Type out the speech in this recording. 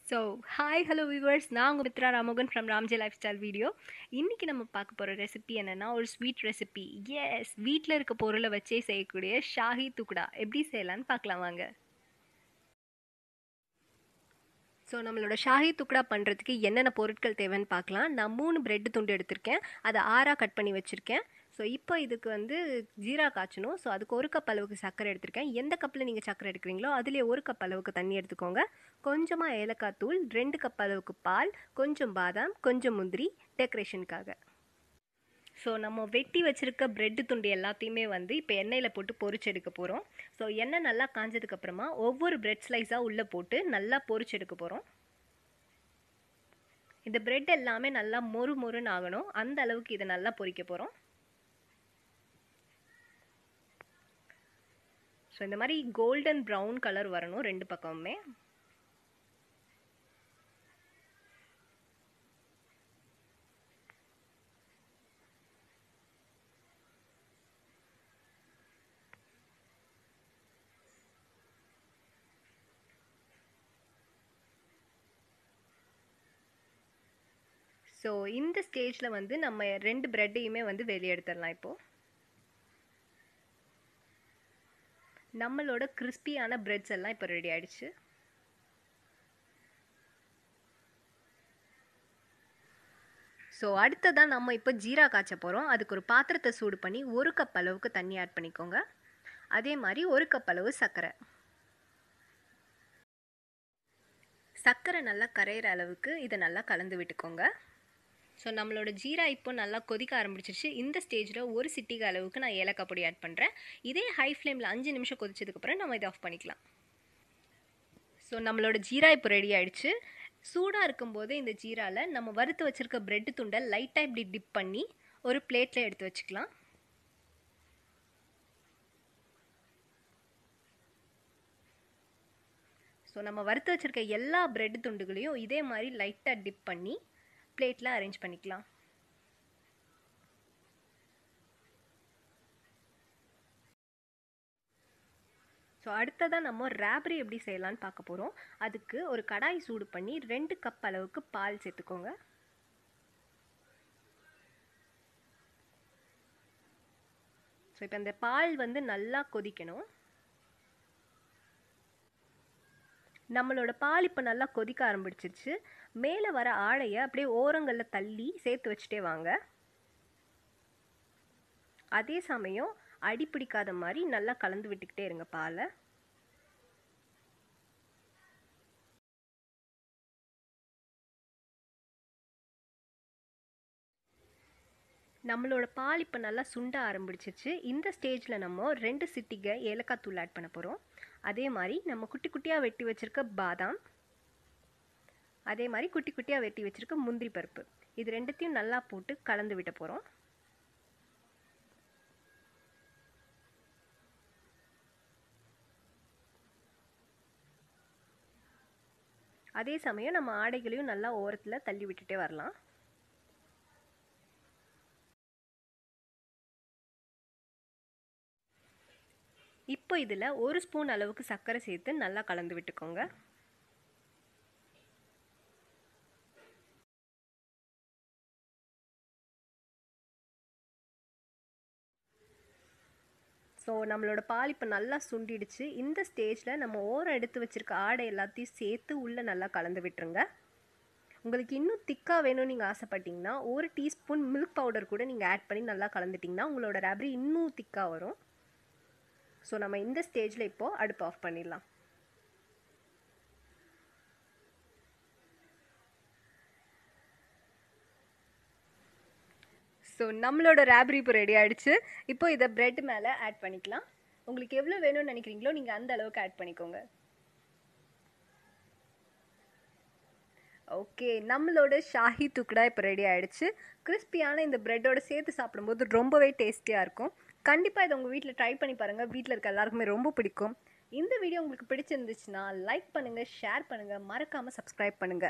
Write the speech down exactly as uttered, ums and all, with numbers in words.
So hi hello viewers, நான் உங்கள் Mithra Ramohan from Ramje life style video. இன்றைக்கி நம்ம பார்க்க போகிற ரெசிபி என்னென்னா ஒரு ஸ்வீட் ரெசிபி. எஸ், வீட்டில் இருக்க பொருளை வச்சே செய்யக்கூடிய ஷாஹி துக்குடா எப்படி செய்யலான்னு பார்க்கலாம் வாங்க. ஸோ நம்மளோட ஷாஹி துக்குடா பண்ணுறதுக்கு என்னென்ன பொருட்கள் தேவைன்னு பார்க்கலாம். நான் மூணு பிரெட் துண்டு எடுத்திருக்கேன், அதை ஆறாக கட் பண்ணி வச்சுருக்கேன். ஸோ இப்போ இதுக்கு வந்து ஜீரா காய்ச்சணும். ஸோ அதுக்கு ஒரு கப் அளவுக்கு சர்க்கரை எடுத்திருக்கேன். எந்த கப்பில் நீங்கள் சர்க்கரை எடுக்கிறீங்களோ அதுலேயே ஒரு கப் அளவுக்கு தண்ணி எடுத்துக்கோங்க. கொஞ்சமாக ஏலக்காய் தூள், ரெண்டு கப் அளவுக்கு பால், கொஞ்சம் பாதாம், கொஞ்சம் முந்திரி டெக்கரேஷனுக்காக. ஸோ நம்ம வெட்டி வச்சுருக்க பிரெட்டு துண்டு எல்லாத்தையுமே வந்து இப்போ எண்ணெயில் போட்டு பொரிச்சு எடுக்க போகிறோம். ஸோ எண்ணெய் நல்லா காஞ்சதுக்கப்புறமா ஒவ்வொரு பிரெட் ஸ்லைஸாக உள்ளே போட்டு நல்லா பொரிச்சு எடுக்க போகிறோம். இந்த பிரெட் எல்லாமே நல்லா மொறு மொறுன்னு ஆகணும், அந்த அளவுக்கு இதை நல்லா பொரிக்க போகிறோம். ஸோ இந்த மாதிரி கோல்டன் ப்ரௌன் கலர் வரணும் ரெண்டு பக்கமுமே. ஸோ இந்த ஸ்டேஜில் வந்து நம்ம ரெண்டு பிரெட்டையுமே வந்து வெளியே எடுத்துடலாம். இப்போது நம்மளோட கிறிஸ்பியான பிரெட்ஸ் எல்லாம் இப்போ ரெடி ஆயிடுச்சு. ஸோ அடுத்ததான் நம்ம இப்போ ஜீரா காய்ச்ச போகிறோம். அதுக்கு ஒரு பாத்திரத்தை சூடு பண்ணி ஒரு கப் அளவுக்கு தண்ணி ஆட் பண்ணிக்கோங்க. அதே மாதிரி ஒரு கப் அளவு சர்க்கரை. சர்க்கரை நல்லா கரையிற அளவுக்கு இதை நல்லா கலந்து விட்டுக்கோங்க. ஸோ நம்மளோட ஜீரா இப்போ நல்லா கொதிக்க ஆரம்பிச்சிருச்சு. இந்த ஸ்டேஜில் ஒரு சிட்டிகை அளவுக்கு நான் ஏலக்காய் பொடி ஆட் பண்ணுறேன். இதே ஹை ஃப்ளேமில் அஞ்சு நிமிஷம் கொதிச்சதுக்கப்புறம் நம்ம இதை ஆஃப் பண்ணிக்கலாம். ஸோ நம்மளோட ஜீரா இப்போ ரெடி ஆகிடுச்சு. சூடாக இருக்கும்போது இந்த ஜீராவில் நம்ம வறுத்து வச்சுருக்க பிரெட்டு துண்டை லைட்டாக இப்படி டிப் பண்ணி ஒரு பிளேட்டில் எடுத்து வச்சுக்கலாம். ஸோ நம்ம வறுத்து வச்சுருக்க எல்லா பிரெட் துண்டுகளையும் இதே மாதிரி லைட்டாக டிப் பண்ணி பிளேட்டில் அரேஞ்ச் பண்ணிக்கலாம். ஸோ அடுத்ததாக நம்ம ராப்ரி எப்படி செய்யலான்னு பார்க்க போகிறோம். அதுக்கு ஒரு கடாய் சூடு பண்ணி ரெண்டு கப் அளவுக்கு பால் சேர்த்துக்கோங்க. ஸோ இப்போ இந்த பால் வந்து நல்லா கொதிக்கணும். நம்மளோட பால் இப்போ நல்லா கொதிக்க ஆரம்பிச்சிருச்சு. மேலே வர ஆடையை அப்படியே ஓரங்களில் தள்ளி சேர்த்து வச்சுட்டே வாங்க. அதே சமயம் அடி பிடிக்காத மாதிரி நல்லா கலந்து விட்டுக்கிட்டே இருங்க பாலை. நம்மளோட பால் இப்போ நல்லா சுண்ட ஆரம்பிச்சிருச்சு. இந்த ஸ்டேஜில் நம்ம ரெண்டு சிட்டிகை ஏலக்காய் தூள் ஆட் பண்ண போகிறோம். அதே மாதிரி நம்ம குட்டி குட்டியாக வெட்டி வச்சுருக்க பாதாம், அதே மாதிரி குட்டி குட்டியாக வெட்டி வச்சுருக்க முந்திரி பருப்பு, இது ரெண்டுத்தையும் நல்லா போட்டு கலந்து விட்ட போகிறோம். அதே சமயம் நம்ம ஆடைகளையும் நல்லா ஓரத்தில் தள்ளி விட்டுட்டே வரலாம். இப்போ இதில் ஒரு ஸ்பூன் அளவுக்கு சர்க்கரை சேர்த்து நல்லா கலந்து விட்டுக்கோங்க. ஸோ நம்மளோட பால் இப்போ நல்லா சுண்டிடுச்சு. இந்த ஸ்டேஜில் நம்ம ஓரம் எடுத்து வச்சுருக்க ஆடை எல்லாத்தையும் சேர்த்து உள்ளே நல்லா கலந்து விட்டுருங்க. உங்களுக்கு இன்னும் திக்காக வேணும்னு நீங்கள் ஆசைப்பட்டீங்கன்னா ஒரு டீஸ்பூன் மில்க் பவுடர் கூட நீங்கள் ஆட் பண்ணி நல்லா கலந்துட்டிங்கன்னா உங்களோட ராப்ரி இன்னும் திக்காக வரும். ஸோ நம்ம இந்த ஸ்டேஜில் இப்போது அடுப்பு ஆஃப் பண்ணிடலாம். ஸோ நம்மளோட ராப்ரி இப்போ ரெடி ஆகிடுச்சு. இப்போ இதை பிரெட் மேலே ஆட் பண்ணிக்கலாம். உங்களுக்கு எவ்வளோ வேணும்னு நினைக்கிறீங்களோ நீங்கள் அந்த அளவுக்கு ஆட் பண்ணிக்கோங்க. ஓகே, நம்மளோட ஷாஹி துக்குடா இப்போ ரெடி ஆகிடுச்சு. கிறிஸ்பியான இந்த பிரெட்டோட சேர்த்து சாப்பிடும்போது ரொம்பவே டேஸ்டியாக இருக்கும். கண்டிப்பாக இதை உங்கள் வீட்டில் ட்ரை பண்ணி பாருங்கள். வீட்டில் இருக்க எல்லாருக்குமே ரொம்ப பிடிக்கும். இந்த வீடியோ உங்களுக்கு பிடிச்சிருந்துச்சுன்னா லைக் பண்ணுங்கள், ஷேர் பண்ணுங்கள், மறக்காமல் சப்ஸ்கிரைப் பண்ணுங்கள்.